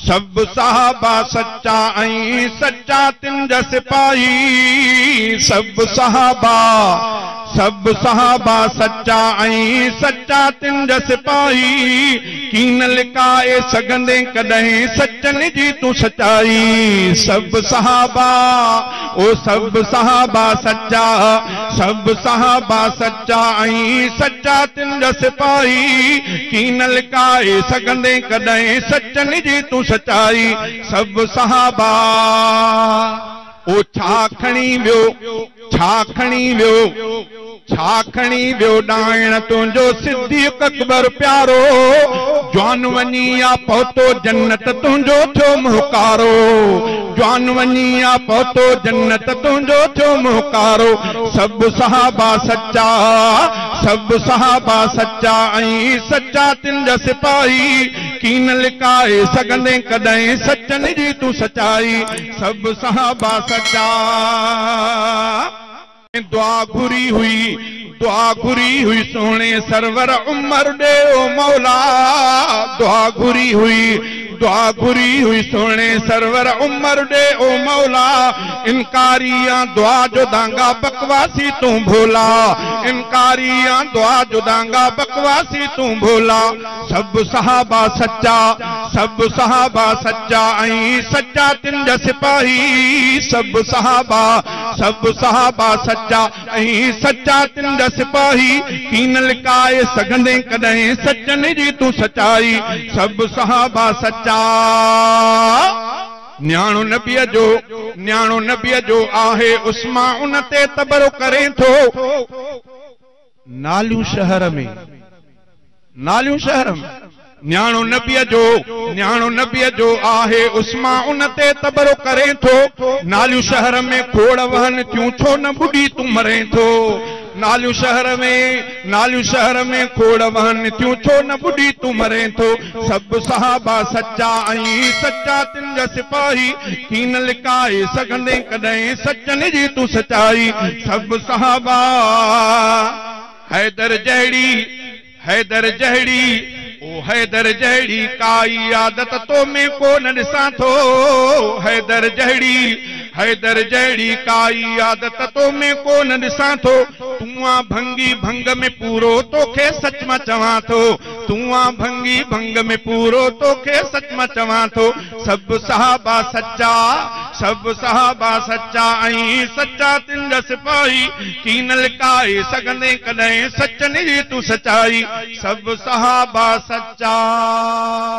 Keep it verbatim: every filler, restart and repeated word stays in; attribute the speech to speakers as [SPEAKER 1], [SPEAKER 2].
[SPEAKER 1] सब सहाबा सच्चा ऐं सच्चा तिन जा सिपाही। सब सहाबा सब सहाबा सच्चा ऐं सच्चा तिन जा सिपाही। कीन लिकाए सघंदे कॾहिं सचनि जी तूं सचाई। सब सहाबा ओ सब सहाबा सच्चा सब सहाबा सच्चा ऐं सच्चा तिन जा सिपाही। कीन लिकाए सघंदे कॾहिं सचनि जी तूं सचाई। सब सहाबा ओ छा खणी वियो छा खणी वियो छा खणी वियो डायण तुंहिंजो सिद्दीक़ अकबर प्यारो। जवान वञी आ पहुतो जन्नत तुंहिंजो थियो मुहकारो। जवान वञी आ पहुतो जन्नत तुंहिंजो थियो मुहकारो। सब सहाबा सच्चा सब सहाबा सच्चा ऐं सच्चा तिन जा सिपाही। कीन लिकाए सघंदे कॾहिं सचनि जी तूं सचाई। सब सहाबा सच्चा दुआ घुरी हुई दुआ घुरी हुई सोने सरवर उमर दे ओ मौला। दुआ घुरी हुई दुआ घुरी हुई सोने सरवर उमर दे ओ मौला। इनकारियां दुआ जो दांगा बकवासी तू भोला। इनकारियां दुआ जो दांगा बकवासी तू भोला। सब सहाबा सच्चा सब सहाबा सच्चा ऐं सच्चा तिन जा सिपाही। सब सहाबा सब सहाबा सच्चा ऐं सच्चा तिन जा सिपाही। कीन लिकाए सघंदे कॾहिं सचनि जी तूं सचाई। सब सहाबा सच्चा न्याणो नबीअ जो न्याणो नबीअ जो आहे उस्मा उन ते तबरो करे थो। नालियूं शहर में नालियूं शहर में न्याणो नबीअ जो न्याणो नबीअ जो आहे उस्मा उन ते तबरो करे थो। नालियूं शहर में खोड़ वहन थियूं छो न बुढ़ी तूं मरे थो। नालियूं शहर में नालियूं शहर में खोड़ वहन थियूं छो न बुढ़ी तूं मरे थो। सब सहाबा सच्चा ऐं सच्चा तिन जा सिपाही। कीन लिकाए सघंदे कॾहिं सचनि जी तूं सचाई। सब सहाबा हैदर जहिड़ी हैदर जहिड़ी ओ हैदर जहिड़ी काई आदत तो में को न ॾिसां थो। हैदर जहिड़ी हैदर जहिड़ी काई आदत तो में को न ॾिसां थो। तूं आ भंगी भंग में पूरो तोखे सच मां चवां थो। तूं आ भंगी भंग में पूरो तोखे सच मां चवां थो। सब सहाबा सच्चा सब सहाबा सच्चा ऐं सच्चा तिन जा सिपाही। कीन लिकाए सघंदे कॾहिं सचनि जी तूं सचाई। सब सहाबा सच्चा।